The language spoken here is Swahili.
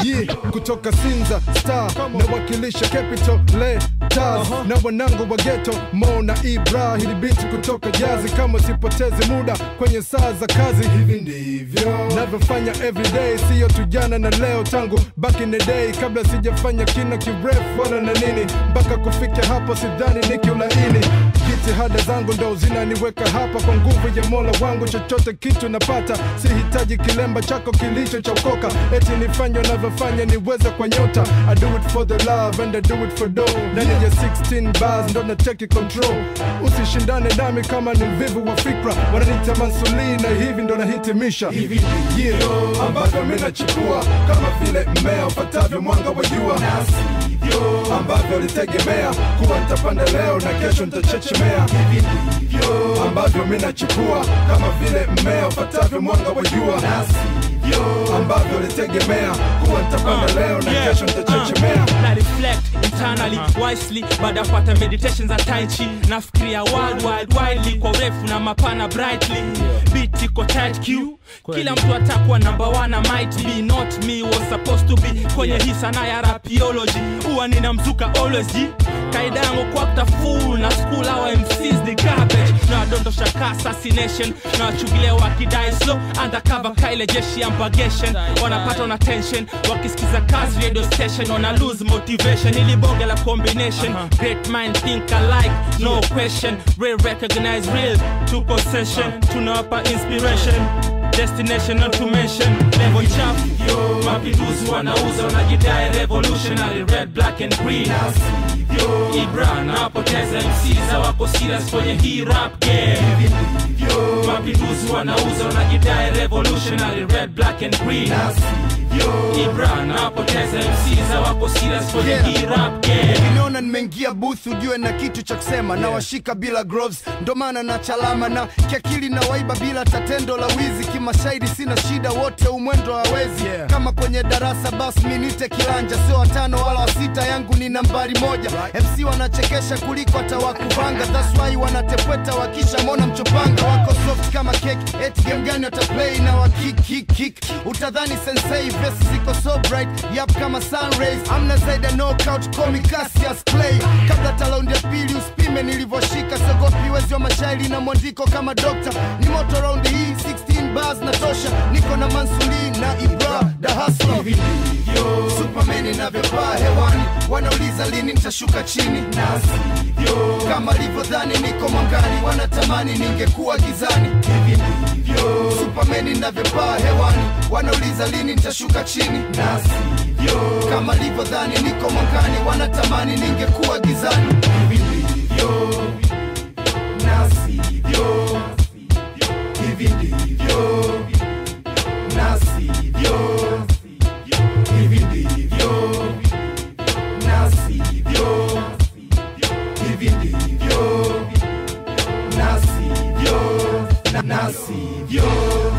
kutoka Sinza Star na wakilisha Capital Letters na wanangu wa ghetto Moe na Ibra. Hili beat kutoka Jazi, kama sipotezi muda kwenye saa za kazi. Hivi ndivyo navyofanya everyday, siyo tu jana na leo, tangu back in the day, kabla sijafanya kina kirefu wala na nini. Mpaka kufikia hapo sidhani nikiulaini, jitihada zangu ndo zinaniweka hapa. Kwa nguvu ya Mola wangu chochote kitu napata, sihitaji kilemba chako kilichochokoka eti nifanye unavyofanya niweze kwa nyota. I do it for the love and I do it for dough. Ndani ya 16 bars ndo na take control. Usishindane nami kama ni mvivu wa fikra, wananiita MansuLi na hivi ndo nahitimisha. Hivi ndivyo ambavyo mimi nachukua, kama vile mmea ufatavyo mwanga wa jua, ndivyo ambavyo litegemea kuwa nitapanda leo na kesho nitachechemea. Hivi ndivyo ambavyo mimi nachukua, kama vile mmea ufatavyo mwanga wa jua, ndivyo ambavyo litegemea kuwa nitapanda leo na kesho nitachechemea. Na reflect internally wisely, baada ya kupata meditations za tai chi, nafikiria worldwide widely kwa urefu na mapana brightly. Beat iko tight Q, kila mtu atakuwa number one, might be not me was supposed to be kwenye hii sana ya rapiology. Huwa nina mzuka always G, kaida yangu kwa kutafull na school our MCs the garbage. Na dondosha assassination, na wachugilia wakidai slow undercover kaile jeshi ya mbagation. Wanapata na tension, wakisikiza kazi radio station, wana lose motivation. Ili bonge la combination, great mind think alike, no question. Real recognize real to possession, tunawapa inspiration, destination not to mention. Level chap, mapinduzi wanauza, wanajidai revolutionary, red, black and green. Ibra na poteza MCs wako serious kwenye hii rap game. Mapinduzi wanauza, wanajidai revolutionary, red, black and green. Ibra na poteza MCs wako serious kwenye hii rap game. Niona nimeingia booth ujue na kitu cha kusema, na washika bila gloves ndo maana na chalama, na kiakili na waiba bila tatendo la wizi. Kimashairi sina shida, wote umwendo hawezi. Kama kwenye darasa basi minite kilanja, sio watano wala wasita, yangu ni nambari moja. MC wanachekesha kuliko hata wakuvanga, that's why wanatepweta wakisha mona mchopanga. Wako soft kama cake, eti game gani wataplay na kick. Utadhani sensei, verses ziko so bright, yap kama sun rays. Amna zaida knockout, call me Cassius Clay. Kabla talaundi ya pili usipime nilivoshika, sogopi wezi wa mashairi na mwandiko kama doctor. Ni moto round hii 16 bars na tosha, niko na MansuLi na Ibra the hustler. Hivi ndivyo Superman inavyopaa hewani, wanauliza lini nitashuka chini, na sivyo kama alivyodhani niko mwangani, wanatamani ningekuwa gizani. Hivi ndivyo Superman inavyopaa hewani, wanauliza lini nitashuka chini, na sivyo kama alivyodhani niko mwangani, wanatamani ningekuwa gizani. Hivi ndivyo na sivyo, hivi ndivyo na sivyo, hivi ndivyo na sivyo, hivi ndivyo na sivyo, na sivyo.